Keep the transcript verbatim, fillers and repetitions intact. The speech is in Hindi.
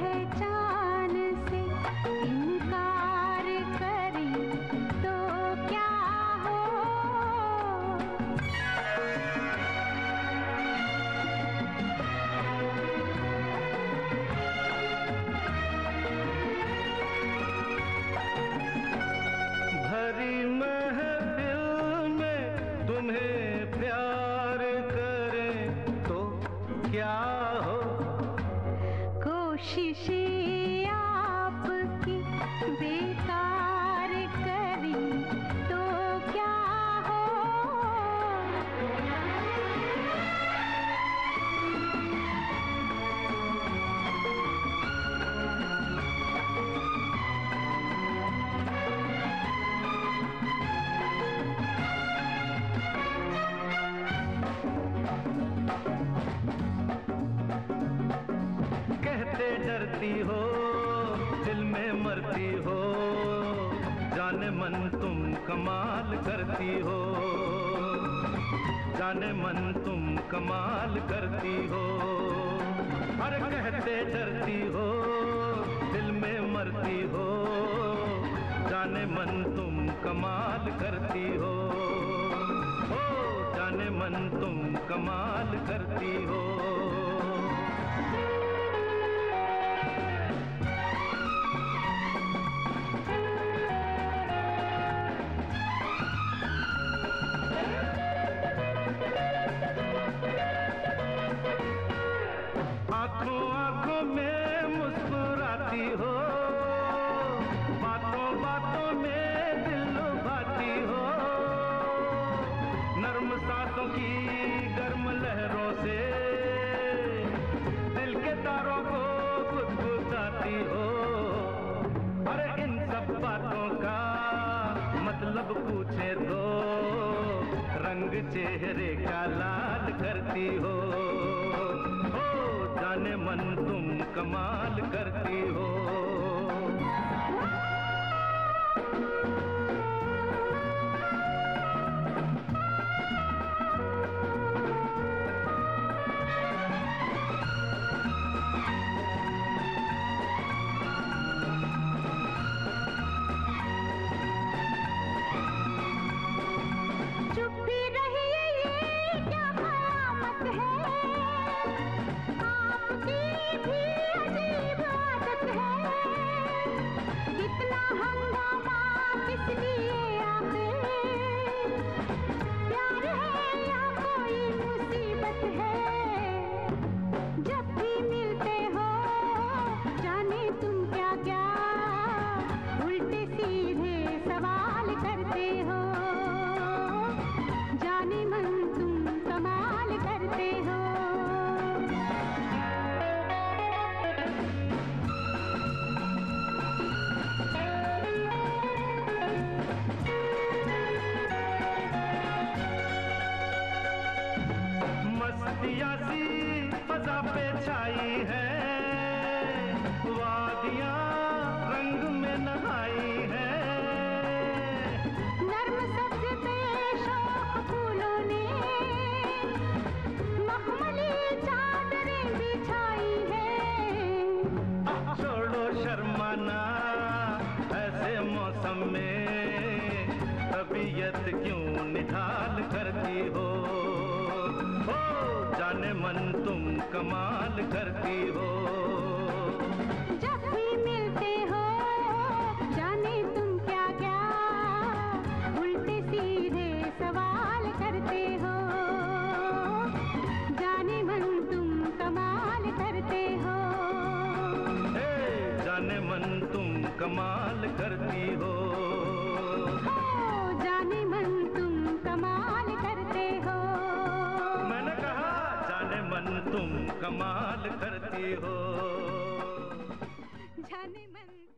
पहचान से इनकार करें तो क्या हो। भरी महफिल में तुम्हें प्यार करें तो क्या हो। कोशिशें आपकी बेकार करें तो क्या हो। कहते डरती हो दिल में मरती हो, जाने मन तुम कमाल करती हो। जाने मन तुम कमाल करती हो। अरे कहते डरती हो दिल में मरती हो, जाने मन तुम कमाल करती हो। ओ जाने मन तुम कमाल करती हो। आंखों आंखों में मुस्कुराती हो, बातों बातों में दिल लुभाती हो। नर्म सांसों की गर्म लहरों से दिल के तारों को गुदगुदाती हो। अरे इन सब बातों का मतलब पूछे तो रंग चेहरे का लाल करती हो। जाने मन तुम कमाल करती हो। मस्तियासी फजा पे छाई है, वादियां रंग में नहाई है। नर्म सब्ज पे शौक फूलों ने मखमली चादरें बिछाई है। छोड़ो शर्माना ऐसे मौसम में, तबीयत क्यों निढाल करती हो। जाने मन तुम कमाल करती हो। जब भी मिलते हो जाने तुम क्या क्या उल्टे सीधे सवाल करते हो। जाने मन तुम कमाल करते हो। ए, जाने मन तुम कमाल करती हो। जाने मन तुम कमाल करते हो। मैंने कहा जाने मन तुम कमाल करती हो। जाने मन